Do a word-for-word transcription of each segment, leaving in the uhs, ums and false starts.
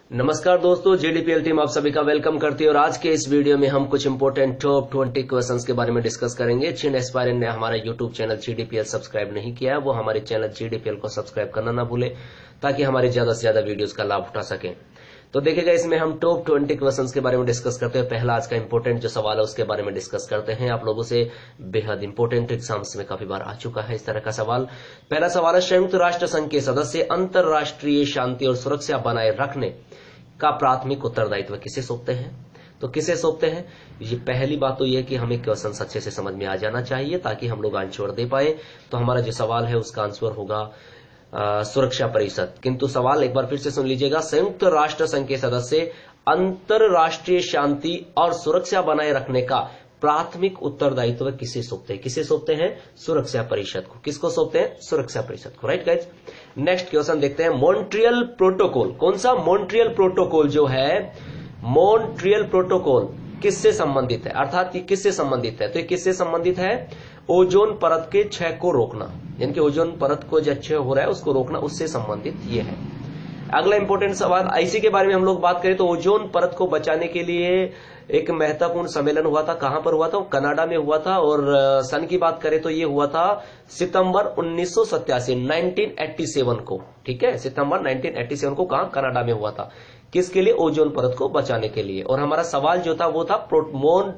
नमस्कार दोस्तों, जीडीपीएल टीम आप सभी का वेलकम करती है और आज के इस वीडियो में हम कुछ इंपोर्टेंट टॉप ट्वेंटी क्वेश्चंस के बारे में डिस्कस करेंगे। जिन एस्पायरेंट ने हमारा यूट्यूब चैनल जीडीपीएल सब्सक्राइब नहीं किया है वो हमारे चैनल जीडीपीएल को सब्सक्राइब करना ना भूले ताकि हमारे ज्यादा से ज्यादा वीडियोस का लाभ उठा सकें। तो देखिएगा, इसमें हम टॉप ट्वेंटी क्वेश्चंस के बारे में डिस्कस करते हैं। पहला आज का इंपोर्टेंट जो सवाल है उसके बारे में डिस्कस करते हैं। आप लोगों से बेहद इंपोर्टेंट एग्जाम्स में काफी बार आ चुका है इस तरह का सवाल। पहला सवाल है, संयुक्त राष्ट्र संघ के सदस्य अंतरराष्ट्रीय शांति और सुरक्षा बनाए रखने का प्राथमिक उत्तरदायित्व किसे सौंपते हैं? तो किसे सौंपते हैं? ये पहली बात तो यह कि हमें क्वेश्चन अच्छे से समझ में आ जाना चाहिए ताकि हम लोग आंसर दे पाए। तो हमारा जो सवाल है उसका आंसर होगा आ, सुरक्षा परिषद। किंतु सवाल एक बार फिर से सुन लीजिएगा, संयुक्त राष्ट्र संघ के सदस्य अंतरराष्ट्रीय शांति और सुरक्षा बनाए रखने का प्राथमिक उत्तरदायित्व किसे सौंपते हैं? किसे सौंपते हैं? सुरक्षा परिषद को। किसको सौंपते हैं? सुरक्षा परिषद को। राइट गाइज, नेक्स्ट क्वेश्चन देखते हैं। मॉन्ट्रियल प्रोटोकॉल, कौन सा? मॉन्ट्रियल प्रोटोकॉल जो है, मॉन्ट्रियल प्रोटोकॉल किससे संबंधित है? अर्थात ये किससे संबंधित है? तो ये किससे संबंधित है? ओजोन परत के क्षय को रोकना, यानी कि ओजोन परत को जो क्षय हो रहा है उसको रोकना, उससे संबंधित ये है। अगला इंपोर्टेंट सवाल, आईसी के बारे में हम लोग बात करें तो ओजोन परत को बचाने के लिए एक महत्वपूर्ण सम्मेलन हुआ था। कहां पर हुआ था? कनाडा में हुआ था। और सन की बात करें तो ये हुआ था सितंबर उन्नीस सौ सत्तासी नाइनटीन एट्टी सेवन को। ठीक है, सितंबर नाइनटीन एट्टी सेवन को कहां? कनाडा में हुआ था। किसके लिए? ओजोन परत को बचाने के लिए। और हमारा सवाल जो था वो था मोन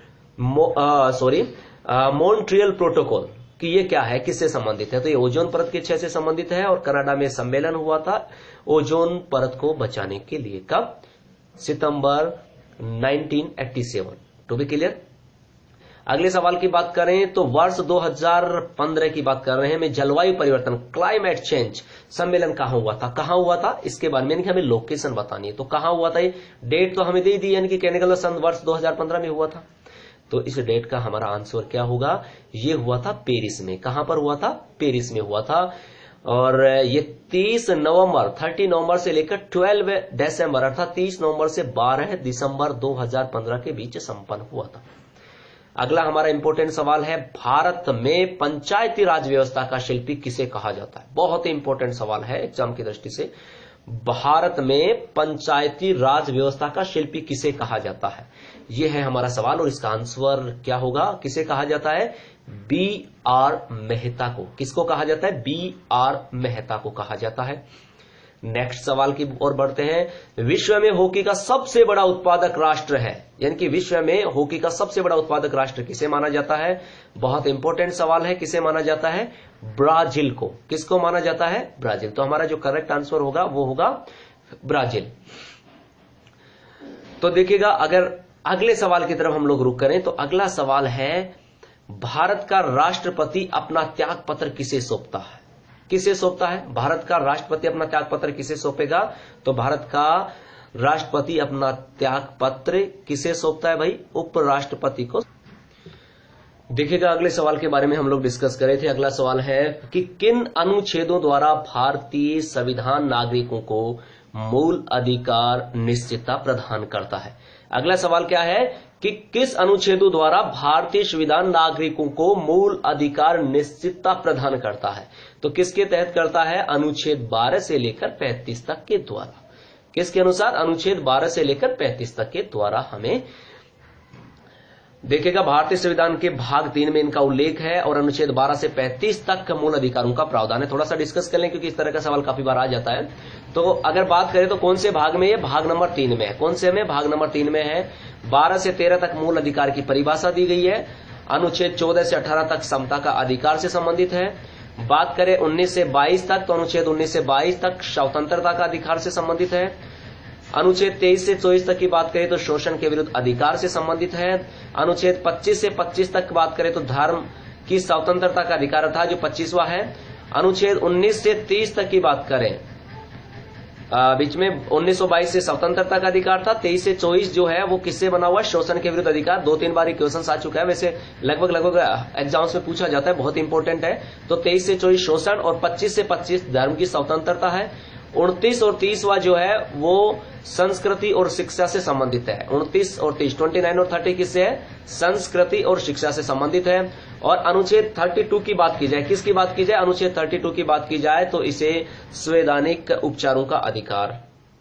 सॉरी मॉन्ट्रियल प्रोटोकॉल कि ये क्या है, किससे संबंधित है? तो ये ओजोन परत के क्षय से संबंधित है और कनाडा में सम्मेलन हुआ था ओजोन परत को बचाने के लिए। कब? सितंबर nineteen eighty seven. To be clear. अगले सवाल की बात करें तो वर्ष दो हज़ार पंद्रह की बात कर रहे हैं। में जलवायु परिवर्तन, क्लाइमेट चेंज सम्मेलन कहां हुआ था? कहां हुआ था इसके बारे में, यानी कि हमें लोकेशन बतानी है। तो कहां हुआ था? ये डेट तो हमें दे दी, यानी कि कहने का सन वर्ष दो हज़ार पंद्रह में हुआ था। तो इस डेट का हमारा आंसर क्या होगा? ये हुआ था पेरिस में। कहां पर हुआ था? पेरिस में हुआ था। और ये तीस नवंबर तीस नवंबर से लेकर बारह दिसंबर अर्थात तीस नवंबर से बारह दिसंबर दो हज़ार पंद्रह के बीच संपन्न हुआ था। अगला हमारा इंपोर्टेंट सवाल है, भारत में पंचायती राज व्यवस्था का शिल्पी किसे कहा जाता है? बहुत ही इंपोर्टेंट सवाल है एग्जाम की दृष्टि से। भारत में पंचायती राज व्यवस्था का शिल्पी किसे कहा जाता है? यह है हमारा सवाल और इसका आंसर क्या होगा? किसे कहा जाता है? बी आर मेहता को। किसको कहा जाता है? बी आर मेहता को कहा जाता है। नेक्स्ट सवाल की ओर बढ़ते हैं। विश्व में हॉकी का सबसे बड़ा उत्पादक राष्ट्र है, यानी कि विश्व में हॉकी का सबसे बड़ा उत्पादक राष्ट्र किसे माना जाता है? बहुत इंपॉर्टेंट सवाल है। किसे माना जाता है? ब्राजील को। किसको माना जाता है? ब्राजील। तो हमारा जो करेक्ट आंसर होगा वो होगा ब्राजील। तो देखिएगा, अगर अगले सवाल की तरफ हम लोग रुक करें तो अगला सवाल है, भारत का राष्ट्रपति अपना त्याग पत्र किसे सौंपता है? किसे सौंपता है? भारत का राष्ट्रपति अपना त्याग पत्र किसे सौंपेगा? तो भारत का राष्ट्रपति अपना त्याग पत्र किसे सौंपता है भाई? उपराष्ट्रपति को। देखिएगा, अगले सवाल के बारे में हम लोग डिस्कस कर रहे थे। अगला सवाल है कि किन अनुच्छेदों द्वारा भारतीय संविधान नागरिकों को मूल अधिकार निश्चितता प्रदान करता है? अगला सवाल क्या है कि किस अनुच्छेदों द्वारा भारतीय संविधान नागरिकों को मूल अधिकार निश्चितता प्रदान करता है? तो किसके तहत करता है? अनुच्छेद बारह से लेकर पैंतीस तक के द्वारा। किसके अनुसार? अनुच्छेद बारह से लेकर पैंतीस तक के द्वारा हमें देखेगा। भारतीय संविधान के भाग तीन में इनका उल्लेख है और अनुच्छेद बारह से पैंतीस तक मूल अधिकारों का प्रावधान है। थोड़ा सा डिस्कस कर लें क्योंकि इस तरह का सवाल काफी बार आ जाता है। तो अगर बात करें तो कौन से भाग में? ये भाग नंबर तीन में है। कौन से में? भाग नंबर तीन में है। बारह से तेरह तक मूल अधिकार की परिभाषा दी गई है। अनुच्छेद चौदह से अठारह तक समता का अधिकार से संबंधित है। बात करें उन्नीस से बाईस तक तो अनुच्छेद उन्नीस से बाईस तक स्वतंत्रता का अधिकार से संबंधित है। अनुच्छेद तेईस से चौबीस तक की बात करें तो शोषण के विरुद्ध अधिकार से संबंधित है। अनुच्छेद पच्चीस से पच्चीस तक बात करें तो धर्म की स्वतंत्रता का अधिकार था, जो पच्चीसवां है। अनुच्छेद उन्नीस से तीस तक की बात करें, बीच में उन्नीस सौ बाईस से स्वतंत्रता का अधिकार था। तेईस से चौबीस जो है वो किससे बना हुआ है? शोषण के विरुद्ध अधिकार। दो तीन बार क्वेश्चन आ चुका है, वैसे लगभग लगभग एग्जाम्स में पूछा जाता है, बहुत इंपॉर्टेंट है। तो तेईस से चौबीस शोषण और पच्चीस से पच्चीस धर्म की स्वतंत्रता है। उनतीस और तीसवा जो है वो संस्कृति और शिक्षा से संबंधित है। उनतीस और तीस उनतीस और तीस किससे है? संस्कृति और शिक्षा से संबंधित है। और अनुच्छेद बत्तीस की बात की जाए, किसकी बात की जाए? अनुच्छेद बत्तीस की बात की जाए तो इसे संवैधानिक उपचारों का अधिकार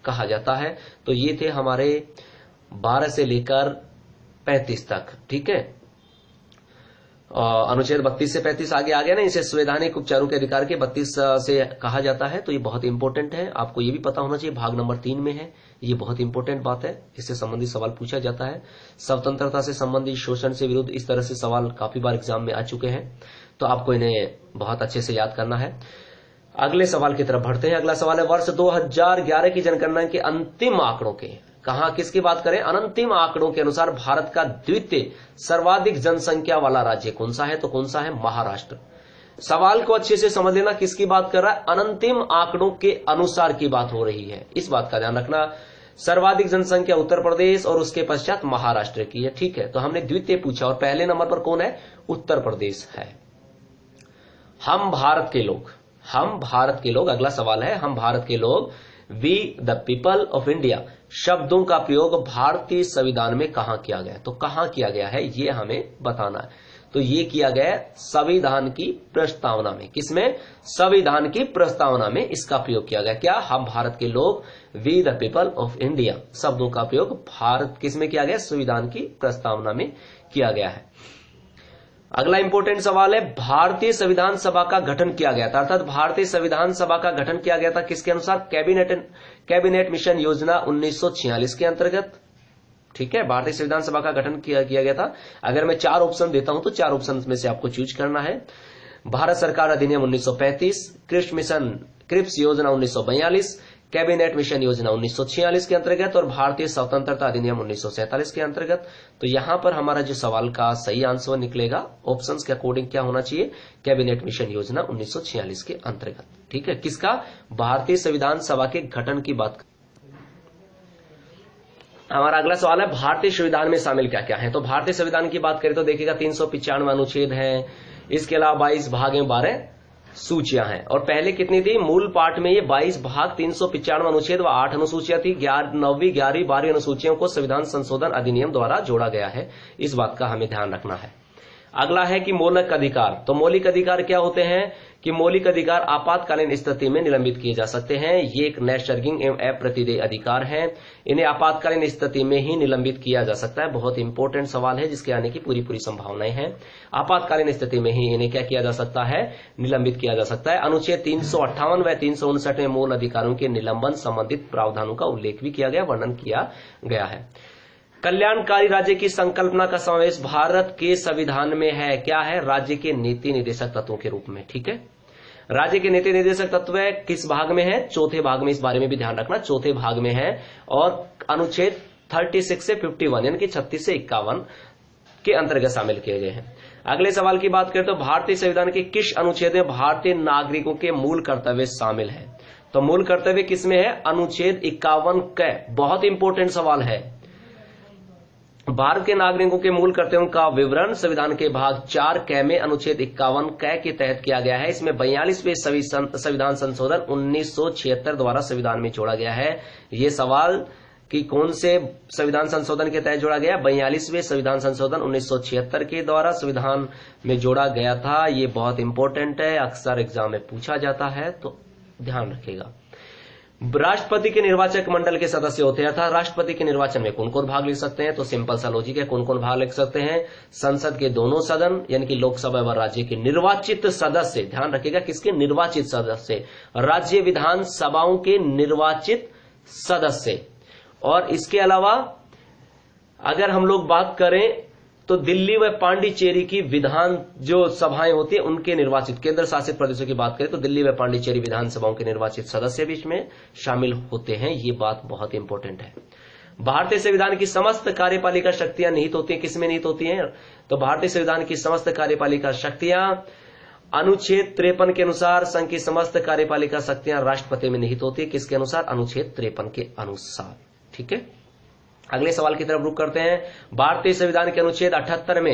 कहा जाता है। तो ये थे हमारे बारह से लेकर पैंतीस तक, ठीक है। अनुच्छेद बत्तीस से पैंतीस आगे आ गया ना, इसे संवैधानिक उपचारों के अधिकार के बत्तीस से कहा जाता है। तो ये बहुत इंपॉर्टेंट है, आपको ये भी पता होना चाहिए, भाग नंबर तीन में है, ये बहुत इंपॉर्टेंट बात है, इससे संबंधित सवाल पूछा जाता है। स्वतंत्रता से संबंधित, शोषण से विरुद्ध, इस तरह से सवाल काफी बार एग्जाम में आ चुके हैं, तो आपको इन्हें बहुत अच्छे से याद करना है। अगले सवाल की तरफ बढ़ते हैं। अगला सवाल है, वर्ष दो हजार ग्यारह की जनगणना के अंतिम आंकड़ों के, कहां किसकी बात करें, अंतिम आंकड़ों के अनुसार भारत का द्वितीय सर्वाधिक जनसंख्या वाला राज्य कौन सा है, तो कौन सा है, महाराष्ट्र। सवाल को अच्छे से समझ लेना, किसकी बात कर रहा है, अंतिम आंकड़ों के अनुसार की बात हो रही है, इस बात का ध्यान रखना। सर्वाधिक जनसंख्या उत्तर प्रदेश और उसके पश्चात महाराष्ट्र की है, ठीक है। तो हमने द्वितीय पूछा और पहले नंबर पर कौन है, उत्तर प्रदेश है। हम भारत के लोग, हम भारत के लोग, अगला सवाल है, हम भारत के लोग, we the people of India शब्दों का प्रयोग भारतीय संविधान में कहां किया गया, तो कहां किया गया है ये हमें बताना है। तो ये किया गया संविधान की प्रस्तावना में, किसमें, संविधान की प्रस्तावना में इसका प्रयोग किया गया। क्या, हम भारत के लोग, we the people of India शब्दों का प्रयोग भारत किसमें किया गया, संविधान की प्रस्तावना में किया गया है। अगला इंपॉर्टेंट सवाल है, भारतीय संविधान सभा का गठन किया गया था, अर्थात भारतीय संविधान सभा का गठन किया गया था किसके अनुसार, कैबिनेट कैबिनेट मिशन योजना उन्नीस सौ छियालीस के अंतर्गत, ठीक है। भारतीय संविधान सभा का गठन किया, किया गया था। अगर मैं चार ऑप्शन देता हूं तो चार ऑप्शन में से आपको चूज करना है। भारत सरकार अधिनियम उन्नीस सौ पैंतीस, क्रिप्स मिशन क्रिप्स योजना उन्नीस सौ बयालीस, कैबिनेट मिशन योजना उन्नीस सौ छियालीस के अंतर्गत और भारतीय स्वतंत्रता अधिनियम उन्नीस सौ सैंतालीस के अंतर्गत। तो यहां पर हमारा जो सवाल का सही आंसर निकलेगा ऑप्शंस के अकॉर्डिंग क्या होना चाहिए, कैबिनेट मिशन योजना उन्नीस सौ छियालीस के अंतर्गत, ठीक है। किसका, भारतीय संविधान सभा के गठन की बात। हमारा अगला सवाल है, भारतीय संविधान में शामिल क्या क्या है। तो भारतीय संविधान की बात करें तो देखिएगा तीन सौ पिचानवे अनुच्छेद है, इसके अलावा बाईस भाग में बारह सूचियां हैं। और पहले कितनी थी, मूल पाठ में ये बाईस भाग, तीन सौ पिचानवे अनुच्छेद व आठ अनुसूचियां थी। नौवीं ग्यारहवीं बारहवीं अनुसूचियों को संविधान संशोधन अधिनियम द्वारा जोड़ा गया है, इस बात का हमें ध्यान रखना है। अगला है कि मौलिक अधिकार, तो मौलिक अधिकार क्या होते हैं, कि मौलिक अधिकार आपातकालीन स्थिति में निलंबित किए जा सकते हैं। ये एक नैसर्गिक एवं अप्रतिदेय अधिकार है, इन्हें आपातकालीन स्थिति में ही निलंबित किया जा सकता है। बहुत इंपॉर्टेंट सवाल है जिसके आने की पूरी पूरी संभावनाएं हैं। आपातकालीन स्थिति में ही इन्हें क्या किया जा सकता है, निलंबित किया जा सकता है। अनुच्छेद तीन सौ अट्ठावन व तीन सौ उनसठ में मूल अधिकारों के निलंबन संबंधित प्रावधानों का उल्लेख भी किया गया, वर्णन किया गया है। कल्याणकारी राज्य की संकल्पना का समावेश भारत के संविधान में है, क्या है, राज्य के नीति निर्देशक तत्वों के रूप में, ठीक है। राज्य के नीति निर्देशक तत्व किस भाग में है, चौथे भाग में, इस बारे में भी ध्यान रखना, चौथे भाग में है। और अनुच्छेद छत्तीस से इक्यावन यानी कि छत्तीस से इक्यावन के अंतर्गत शामिल किए गए हैं। अगले सवाल की बात करें तो भारतीय संविधान के किस अनुच्छेद में भारतीय नागरिकों के मूल कर्तव्य शामिल है, तो मूल कर्तव्य किसमें है, अनुच्छेद इक्यावन क। बहुत इंपॉर्टेंट सवाल है। भारत के नागरिकों के मूल कर्तव्यों का विवरण संविधान के भाग चार क में अनुच्छेद इक्यावन क के तहत किया गया है। इसमें बयालीसवें संविधान संशोधन उन्नीस सौ छिहत्तर द्वारा संविधान में जोड़ा गया है। ये सवाल कि कौन से संविधान संशोधन के तहत जोड़ा गया, बयालीसवें संविधान संशोधन उन्नीस सौ छिहत्तर के द्वारा संविधान में जोड़ा गया था। ये बहुत इंपॉर्टेंट है, अक्सर एग्जाम में पूछा जाता है, तो ध्यान रखिएगा। राष्ट्रपति के निर्वाचक मंडल के सदस्य होते हैं, अर्थात राष्ट्रपति के निर्वाचन में कौन कौन भाग ले सकते हैं, तो सिंपल सा लॉजिक है, कौन कौन भाग ले सकते हैं, संसद के दोनों सदन यानी कि लोकसभा व राज्य के निर्वाचित सदस्य, ध्यान रखिएगा किसके, निर्वाचित सदस्य, राज्य विधान सभाओं के निर्वाचित सदस्य। और इसके अलावा अगर हम लोग बात करें तो दिल्ली व पांडिचेरी की विधान जो सभाएं होती है उनके निर्वाचित, केंद्र शासित प्रदेशों की बात करें तो दिल्ली व पांडिचेरी विधानसभाओं के निर्वाचित सदस्य भी इसमें शामिल होते हैं। ये बात बहुत इंपॉर्टेंट है। भारतीय संविधान की समस्त कार्यपालिका शक्तियां निहित होती हैं, किसमें निहित होती हैं, तो भारतीय संविधान की समस्त कार्यपालिका शक्तियां अनुच्छेद तिरपन के अनुसार संघ की समस्त कार्यपालिका शक्तियां राष्ट्रपति में निहित होती है, किसके अनुसार, अनुच्छेद तिरपन के अनुसार, ठीक है। अगले सवाल की तरफ रुख करते हैं। भारतीय संविधान के अनुच्छेद अठहत्तर में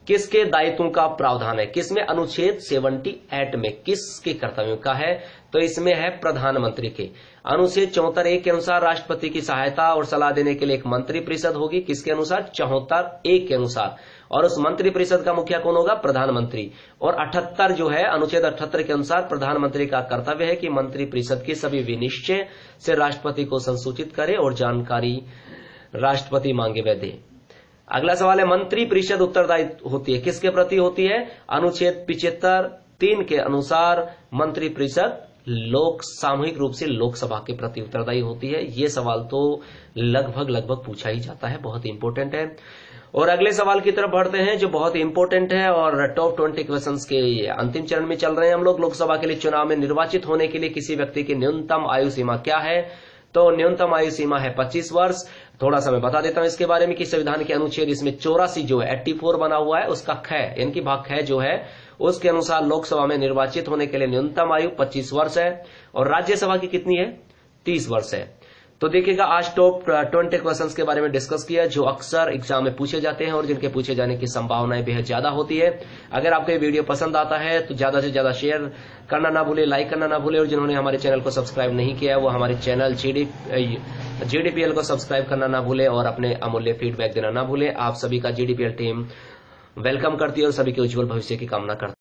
किसके दायित्वों का प्रावधान है, किसमें अनुच्छेद अठहत्तर में किसके कर्तव्यों का है, तो इसमें है प्रधानमंत्री के। अनुच्छेद चौहत्तर एक के अनुसार राष्ट्रपति की सहायता और सलाह देने के लिए एक मंत्री परिषद होगी, किसके अनुसार, चौहत्तर एक के अनुसार, और उस मंत्री परिषद का मुखिया कौन होगा, प्रधानमंत्री। और अठहत्तर जो है, अनुच्छेद अठहत्तर के अनुसार प्रधानमंत्री का कर्तव्य है कि मंत्री परिषद के सभी विनिश्चय से राष्ट्रपति को संसूचित करे और जानकारी राष्ट्रपति मांगे वह दे। अगला सवाल है, मंत्री परिषद उत्तरदायी होती है, किसके प्रति होती है, अनुच्छेद पिछहत्तर तीन के अनुसार मंत्री परिषद लोक सामूहिक रूप से लोकसभा के प्रति उत्तरदायी होती है। ये सवाल तो लगभग लगभग पूछा ही जाता है, बहुत इंपॉर्टेंट है। और अगले सवाल की तरफ बढ़ते हैं जो बहुत इंपॉर्टेंट है और टॉप ट्वेंटी क्वेश्चंस के अंतिम चरण में चल रहे हैं हम लोग। लोकसभा के लिए चुनाव में निर्वाचित होने के लिए किसी व्यक्ति की न्यूनतम आयु सीमा क्या है, तो न्यूनतम आयु सीमा है पच्चीस वर्ष। थोड़ा सा मैं बता देता हूं इसके बारे में कि संविधान के अनुच्छेद इसमें चौरासी जो है चौरासी बना हुआ है, उसका ख यानी कि भाग ख जो है उसके अनुसार लोकसभा में निर्वाचित होने के लिए न्यूनतम आयु पच्चीस वर्ष है और राज्यसभा की कितनी है, तीस वर्ष है। तो देखिएगा आज टॉप ट्वेंटी क्वेश्चंस के बारे में डिस्कस किया जो अक्सर एग्जाम में पूछे जाते हैं और जिनके पूछे जाने की संभावनाएं बेहद ज्यादा होती है। अगर आपको ये वीडियो पसंद आता है तो ज्यादा से ज्यादा शेयर करना ना भूले, लाइक करना ना भूले, और जिन्होंने हमारे चैनल को सब्सक्राइब नहीं किया है वो हमारे चैनल जीडी जीडीपीएल को सब्सक्राइब करना ना भूले और अपने अमूल्य फीडबैक देना ना भूले। आप सभी का जीडीपीएल टीम वेलकम करती है और सभी के उज्जवल भविष्य की कामना करती है।